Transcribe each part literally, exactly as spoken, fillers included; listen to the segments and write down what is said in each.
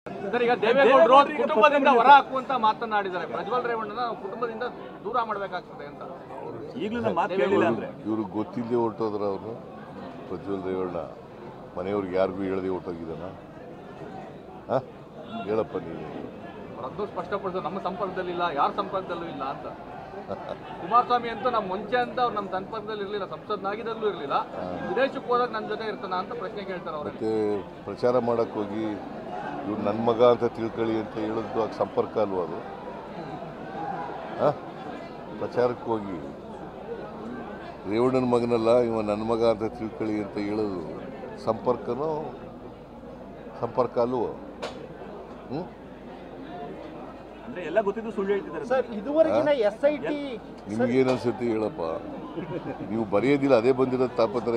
Sir, ಈಗ ದೇವೇಗೌಡರು ಕುಟುಂಬದಿಂದ ಹೊರ ಹಾಕುವಂತ ಮಾತನಾಡಿದ್ದಾರೆ. ಪ್ರಜ್ವಲ್ ರೇವಣ್ಣನ ಕುಟುಂಬದಿಂದ ದೂರ ಮಾಡಬೇಕಾಗ್ತದೆ ಅಂತ. ಈಗಲೂ ನಮ್ಮ ಮಾತು ಕೇಳಿಲ್ಲ ಅಂದ್ರೆ ಇವ್ರಿಗೆ ಗೊತ್ತಿಲ್ಲದೆ ಹೊರಟೋದ್ರ ಅವರು. ಪ್ರಜ್ವಲ್ ರೇವಣ್ಣ ಮನೆಯವ್ರಿಗೆ ಯಾರಿಗೂ ಹೇಳದೆ ಹೊರಟೋಗಿದ್ದಾನ? ಹಾಂ, ಹೇಳಪ್ಪ ನೀನು. ಅದು ಸ್ಪಷ್ಟಪಡಿಸೋದು ನಮ್ಮ ಸಂಪರ್ಕದಲ್ಲಿ ಇಲ್ಲ, ಯಾರ ಸಂಪರ್ಕದಲ್ಲೂ ಇಲ್ಲ ಅಂತ. ಕುಮಾರಸ್ವಾಮಿ ಅಂತೂ ನಮ್ಮ ಮುಂಚೆ ಅಂತ ಅವ್ರು ನಮ್ಮ ಸಂಪರ್ಕದಲ್ಲಿ ಇರಲಿಲ್ಲ, ಸಂಸದನಾಗಿದ್ದಲ್ಲೂ ಇರಲಿಲ್ಲ. ವಿದೇಶಕ್ಕೆ ಹೋದಾಗ ನನ್ನ ಜೊತೆ ಇರ್ತಾನ ಅಂತ ಪ್ರಶ್ನೆ ಕೇಳ್ತಾರೆ ಅವ್ರು. ಮತ್ತೆ ಪ್ರಚಾರ ಮಾಡಕ್ಕೆ ಹೋಗಿ ಇವ್ರು ನನ್ನ ಮಗ ಅಂತ ತಿಳ್ಕೊಳ್ಳಿ ಅಂತ ಹೇಳೋದು ಆಗ ಸಂಪರ್ಕ ಅಲ್ವ ಅದು? ಹಾಂ, ಪ್ರಚಾರಕ್ಕೆ ಹೋಗಿ ರೇವಣ್ಣನ ಮಗನಲ್ಲ ಇವ ನನ್ನ ಮಗ ಅಂತ ತಿಳ್ಕೊಳ್ಳಿ ಅಂತ ಹೇಳೋದು ಸಂಪರ್ಕನೋ ಸಂಪರ್ಕ ಅಲ್ವೋ? ಹ್ಞೂ, ಅಂದ್ರೆ ಎಲ್ಲ ಗೊತ್ತಿದ್ದು ಸುಳ್ಳು ಹೇಳ್ತಿದ್ದಾರೆ ಸರ್. ಇದುವರೆಗಿನ ಎಸ್ ಐ ಟಿ ನಿಮ್ಗೇನು ಅನ್ಸುತ್ತೆ ಹೇಳಪ್ಪ? ನೀವು ಬರೆಯೋದಿಲ್ಲ, ಅದೇ ಬಂದಿರೋದು ತಾಪತ್ರ.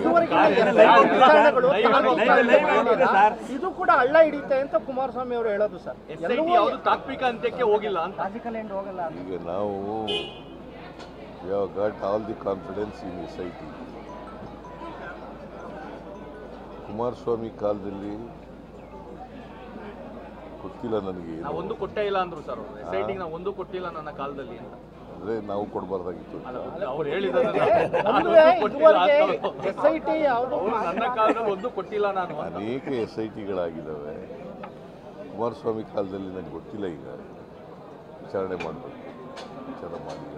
ಇದು ಕೂಡ ಹಳ್ಳ ಹಿಡಿತೆ ಅಂತ ಕುಮಾರಸ್ವಾಮಿ ಅವರು ಹೇಳೋದು ಸರ್. ಯಾವುದು ತಾತ್ವಿಕ ಅಂತ್ಯಕ್ಕೆ ಹೋಗಿಲ್ಲ ಅಂತ. ಈಗ ನಾವು we have got all the confidence in S I T. Kumaraswamy ಕಾಲದಲ್ಲಿ ಗೊತ್ತಿಲ್ಲ ನನಗೆ, ನಾವು ಒಂದು ಕೊಟ್ಟೇ ಇಲ್ಲ ಅಂದ್ರು ಸರ್. ಎಸ್ ಐ ಟಿ ನಾವು ಒಂದು ಕೊಟ್ಟಿಲ್ಲ ನನ್ನ ಕಾಲದಲ್ಲಿ ಅಂತ. ಅಂದರೆ ನಾವು ಕೊಡಬಾರ್ದಾಗಿತ್ತು. ಅವ್ರು ಹೇಳಿದ್ದಾರೆ ಎಸ್ ಐ ಟಿ ಯಾವುದು ನನ್ನ ಕಾಲದಲ್ಲಿ ಒಂದು ಕೊಟ್ಟಿಲ್ಲ ನಾನು. ಅನೇಕ ಎಸ್ ಐ ಟಿಗಳಾಗಿದ್ದಾವೆ. ಕುಮಾರಸ್ವಾಮಿ ಕಾಲದಲ್ಲಿ ನನಗೆ ಗೊತ್ತಿಲ್ಲ. ಈಗ ವಿಚಾರಣೆ ಮಾಡಬೇಕು, ವಿಚಾರ ಮಾಡಿದ್ದಾರೆ.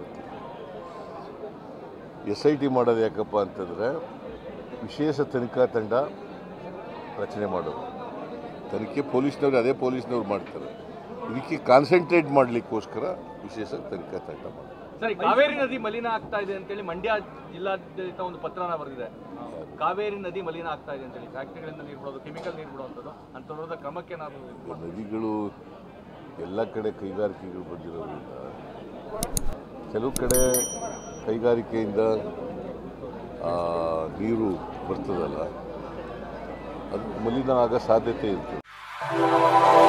ಎಸ್ ಐ ಟಿ ಮಾಡೋದು ಯಾಕಪ್ಪ ಅಂತಂದರೆ ವಿಶೇಷ ತನಿಖಾ ತಂಡ ರಚನೆ ಮಾಡೋದು. ತನಿಖೆ ಪೊಲೀಸ್ನವ್ರು ಅದೇ ಪೊಲೀಸ್ನವ್ರು ಮಾಡ್ತಾರೆ. ಇದಕ್ಕೆ ಕಾನ್ಸಂಟ್ರೇಟ್ ಮಾಡಲಿಕ್ಕೋಸ್ಕರ ವಿಶೇಷ ತನಿಖಾ ತಂಡ ಮಾಡೋದು. ಸರಿ, ಕಾವೇರಿ ನದಿ ಮಲಿನ ಆಗ್ತಾ ಇದೆ ಅಂತೇಳಿ ಮಂಡ್ಯ ಜಿಲ್ಲಾಡಳಿತ ಒಂದು ಪತ್ರನ ಬರೆದಿದೆ. ಕಾವೇರಿ ನದಿ ಮಲಿನ ಆಗ್ತಾ ಇದೆ ಅಂತೇಳಿ ಫ್ಯಾಕ್ಟ್ರಿಗಳಿಂದ ನೀರು ಬಿಡೋದು, ಕೆಮಿಕಲ್ ನೀರು ಬಿಡುವಂಥದ್ದು ಅಂಥವ್ರದ ಕ್ರಮಕ್ಕೆ ನಾವು ನದಿಗಳು ಎಲ್ಲ ಕಡೆ ಕೈಗಾರಿಕೆಗಳು ಬಂದಿರೋದ್ರಿಂದ ಕೆಲವು ಕಡೆ ಕೈಗಾರಿಕೆಯಿಂದ ನೀರು ಬರ್ತದಲ್ಲ, ಅದು ಮಲಿನ ಆಗೋ ಸಾಧ್ಯತೆ ಇರ್ತದೆ.